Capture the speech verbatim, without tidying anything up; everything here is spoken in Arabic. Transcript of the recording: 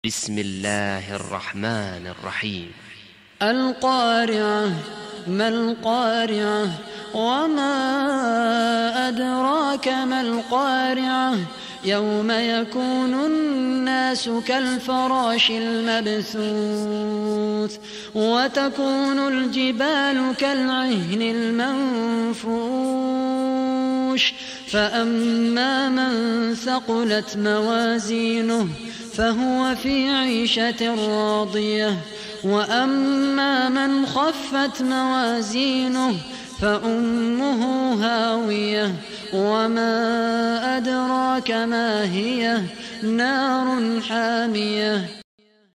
بسم الله الرحمن الرحيم. القارعة. ما القارعة؟ وما أدراك ما القارعة؟ يوم يكون الناس كالفراش المبثوث وتكون الجبال كالعهن المنفوش فأما من ثقلت موازينه فهو في عيشة راضية وأما من خفت موازينه فأمه هاوية وما أدراك ما هي؟ نار حامية.